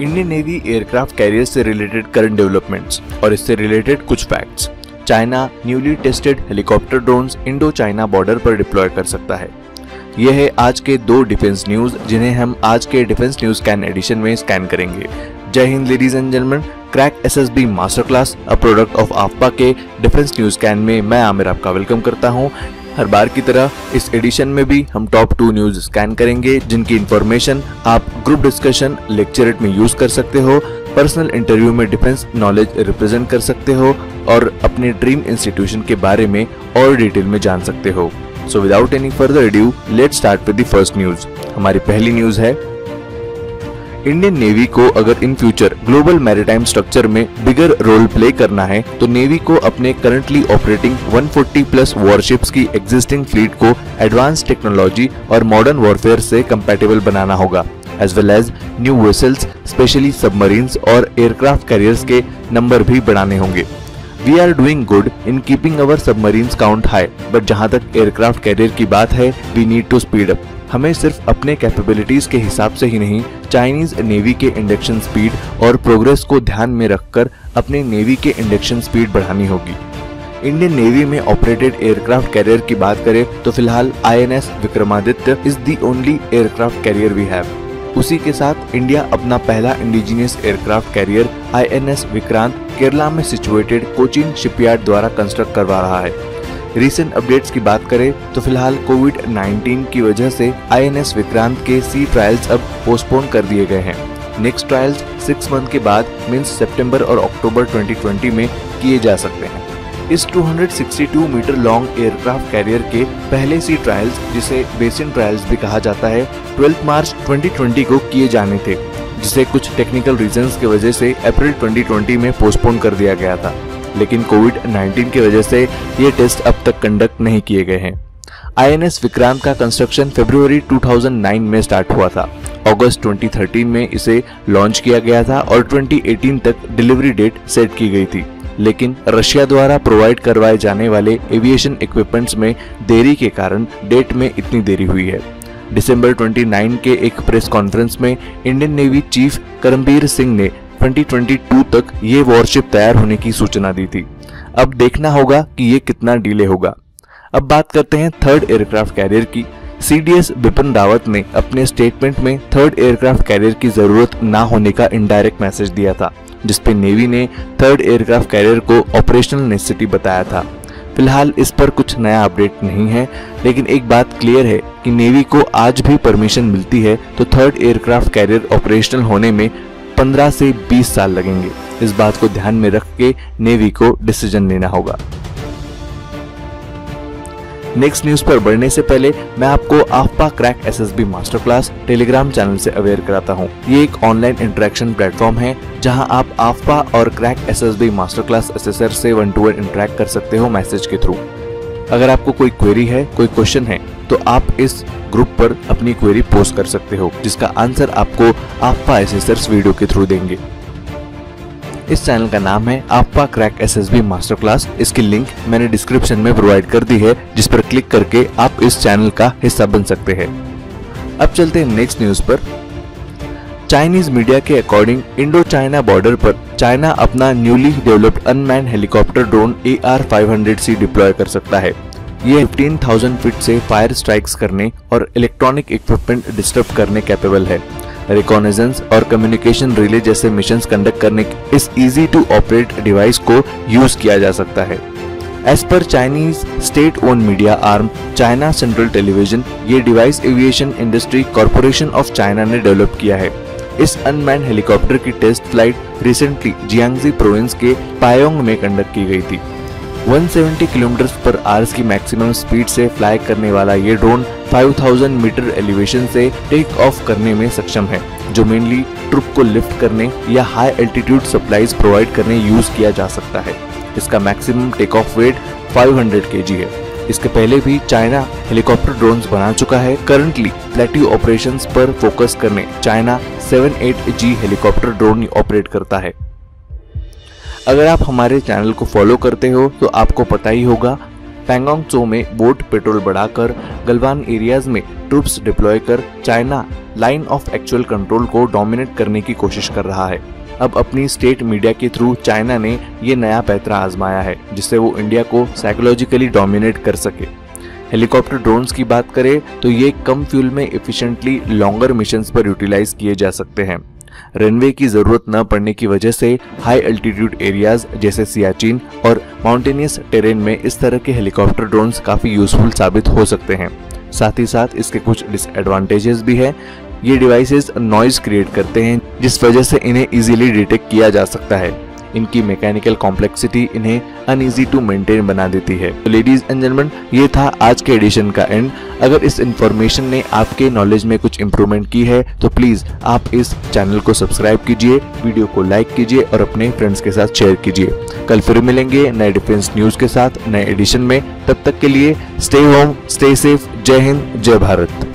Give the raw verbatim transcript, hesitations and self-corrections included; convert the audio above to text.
Indian Navy aircraft carrier से related current developments और इससे रिलेटेड कुछ facts. China newly tested helicopter drones Indo China border पर deploy कर सकता है। यह है आज के दो डिफेंस न्यूज जिन्हें हम आज के डिफेंस न्यूज स्कैन एडिशन में स्कैन करेंगे। जय हिंद ladies and gentleman, crack SSB master class a product of आफ्पा के डिफेंस न्यूज स्कैन में मैं आमिर आपका वेलकम करता हूं। हर बार की तरह इस एडिशन में भी हम टॉप टू न्यूज स्कैन करेंगे जिनकी इंफॉर्मेशन आप ग्रुप डिस्कशन, लेक्चरेट में यूज कर सकते हो, पर्सनल इंटरव्यू में डिफेंस नॉलेज रिप्रेजेंट कर सकते हो और अपने ड्रीम इंस्टीट्यूशन के बारे में और डिटेल में जान सकते हो। So without any further adieu let's start with the first news. हमारी पहली न्यूज है, इंडियन नेवी को अगर in future global maritime structure में बिगर रोल प्ले करना है तो नेवी को अपने करंटली ऑपरेटिंग एक सौ चालीस प्लस वॉरशिप्स की एग्जिस्टिंग फ्लीट को एडवांस टेक्नोलॉजी और मॉडर्न वॉरफेयर से कंपैटिबल बनाना होगा, as well as new vessels specially submarines और एयरक्राफ्ट कैरियर्स के नंबर भी बढ़ाने होंगे। We are doing good in keeping our submarines count high, but जहां तक एयरक्राफ्ट कैरियर की बात है we need to speed up. हमें सिर्फ अपने कैपेबिलिटीज के हिसाब से ही नहीं, चाइनीज नेवी के इंडक्शन स्पीड और प्रोग्रेस को ध्यान में रखकर अपने नेवी के इंडक्शन स्पीड बढ़ानी होगी। इंडियन नेवी में ऑपरेटेड एयरक्राफ्ट कैरियर की बात करें तो फिलहाल INS Vikramaditya is the only aircraft carrier we have. उसी के साथ इंडिया अपना पहला indigenous aircraft carrier INS Vikrant Kerala में सिचुएटेड कोचीन शिपयार्ड द्वारा कंस्ट्रक्ट करवा रहा है। रिसेंट अपडेट्स की बात करें तो फिलहाल कोविड नाइनटीन की वजह से आईएनएस विक्रांत के सी ट्रायल्स अब पोस्टपोन कर दिए गए हैं। नेक्स्ट ट्रायल्स सिक्स मंथ के बाद मींस सितंबर और अक्टूबर ट्वेंटी ट्वेंटी में किए जा सकते हैं। इस दो सौ बासठ मीटर लॉन्ग एयरक्राफ्ट कैरियर के पहले सी ट्रायल्स, जिसे बेसिन ट्रायल्स भी कहा जाता है, बारह मार्च ट्वेंटी ट्वेंटी को किए जाने थे, जिसे कुछ टेक्निकल रीजंस की वजह से अप्रैल ट्वेंटी ट्वेंटी में पोस्टपोन कर दिया गया था, लेकिन कोविड नाइनटीन की वजह से ये टेस्ट अब तक कंडक्ट नहीं किए गए हैं। आईएनएस विक्रांत का कंस्ट्रक्शन फरवरी दो हज़ार नौ में स्टार्ट हुआ था। अगस्त ट्वेंटी थर्टीन में इसे लॉन्च किया गया था और ट्वेंटी एटीन तक डिलीवरी डेट सेट की गई थी, लेकिन रशिया द्वारा प्रोवाइड करवाए जाने वाले एविएशन इक्विपमेंट्स में देरी के कारण डेट में इतनी देरी हुई है। दिसंबर उनतीस के एक प्रेस कॉन्फ्रेंस में Indian Navy chief Karambir Singh ने ट्वेंटी ट्वेंटी टू तक ये वॉरशिप तैयार होने की सूचना दी थी। अब देखना होगा कि ये कितना डिले होगा। अब बात करते हैं थर्ड एयरक्राफ्ट कैरियर की। सीडीएस बिपिन रावत ने अपने स्टेटमेंट में थर्ड एयरक्राफ्ट कैरियर की जरूरत ना होने का इनडायरेक्ट मैसेज दिया था, जिसपे नेवी ने थर्ड एयरक्राफ्ट कैरियर को ऑपरेशनल नेसेसिटी बताया था। फिलहाल इस पर कुछ नया अपडेट नहीं है, लेकिन एक बात क्लियर है कि नेवी को आज भी परमिशन मिलती है तो थर्ड एयरक्राफ्ट कैरियर ऑपरेशनल होने में पंद्रह से बीस साल लगेंगे। इस बात को ध्यान में रख के नेवी को डिसीजन लेना होगा। नेक्स्ट न्यूज पर बढ़ने से पहले मैं आपको AFPA crack SSB master class Telegram channel से अवेयर कराता हूं। ये एक ऑनलाइन इंटरेक्शन प्लेटफॉर्म है जहां आप आफ्पा और crack SSB master class assessor से वन टू वन इंटरेक्ट कर सकते हो मैसेज के थ्रू। अगर आपको कोई क्वेरी है, कोई क्वेश्चन है, तो आप इस ग्रुप पर अपनी क्वेरी पोस्ट कर सकते हो, जिसका आंसर आपको आफ्पा एसेसर्स वीडियो के थ्रू देंगे। इस चैनल का नाम है AFPA crack SSB master class. इसकी लिंक मैंने डिस्क्रिप्शन में प्रोवाइड कर दी है, जिस पर क्लिक करके आप इस चैनल का हिस्सा बन सकते हैं। अब चलते हैं नेक्स्ट न्यूज पर। चाइनीज मीडिया के अकॉर्डिंग इंडो चाइना बॉर्डर पर चाइना अपना newly developed unmanned helicopter drone A R five hundred C deploy कर सकता है। ये पंद्रह हज़ार फीट से फायर स्ट्राइक्स करने और इलेक्ट्रॉनिक इक्विपमेंट डिस्टर्ब करने कैपेबल है। रिकॉनेजेंस और कम्युनिकेशन रिले जैसे मिशंस कंडक्ट करने इस इजी टू ऑपरेट डिवाइस को यूज किया जा सकता है। एज पर Chinese state own media arm China Central Television, ये device aviation industry corporation of China ने डेवलप किया है। इस अनमैन्ड हेलीकॉप्टर की test flight recently Jiangxi province के पायोंग में कंडक्ट की गई थी। एक सौ सत्तर किलोमीटर पर आवर्स की मैक्सिमम स्पीड से फ्लाई करने वाला ये ड्रोन पाँच हज़ार मीटर एलिवेशन से टेक ऑफ करने में सक्षम है, जो मेनली ट्रुप को लिफ्ट करने या हाई एल्टीट्यूड सप्लाईज प्रोवाइड करने यूज किया जा सकता है। इसका मैक्सिमम टेक ऑफ वेट पाँच सौ केजी है। इसके पहले भी चाइना हेलीकॉप्टर ड्रोन्स बना चुका है। करंटली प्लेट्यू ऑपरेशंस पर फोकस करने China seven eight G helicopter drone operate करता है। अगर आप हमारे चैनल को फॉलो करते हो तो आपको पता ही होगा, पैंगोंग त्सो में बोट पेट्रोल बढ़ाकर गलवान एरियाज में ट्रूप्स डिप्लॉय कर China line of actual control को डोमिनेट करने की कोशिश कर रहा है। अब अपनी स्टेट मीडिया के थ्रू चाइना ने ये नया पैंतरा आजमाया है जिससे वो इंडिया को साइकोलॉजिकली डोमिनेट कर सके। हेलीकॉप्टर ड्रोन्स की बात करें तो ये कम फ्यूल में एफिशिएंटली लॉन्गर मिशंस पर यूटिलाइज किए जा सकते हैं। रनवे की जरूरत न पड़ने की वजह से हाई अल्टीट्यूड एरियाज जैसे सियाचिन और माउंटेनियस टेरेन में इस तरह के हेलीकॉप्टर ड्रोन्स काफी यूजफुल साबित हो सकते हैं। साथ ही साथ इसके कुछ डिसएडवांटेजेस भी है। ये डिवाइसेस नॉइज क्रिएट करते हैं जिस वजह से इन्हें इजीली डिटेक्ट किया जा सकता है। इनकी मैकेनिकल कॉम्प्लेक्सिटी इन्हें अनईजी टू मेंटेन बना देती है। तो लेडीज एंड जेंटलमैन, ये था आज के एडिशन का एंड। अगर इस इंफॉर्मेशन ने आपके नॉलेज में कुछ इंप्रूवमेंट की है तो प्लीज आप इस चैनल को सब्सक्राइब कीजिए, वीडियो को लाइक कीजिए और अपने फ्रेंड्स के साथ शेयर कीजिए। कल फिर मिलेंगे नए डिफेंस न्यूज के साथ नए एडिशन में। तब तक के लिए स्टे होम, स्टे सेफ। जय हिंद, जय भारत।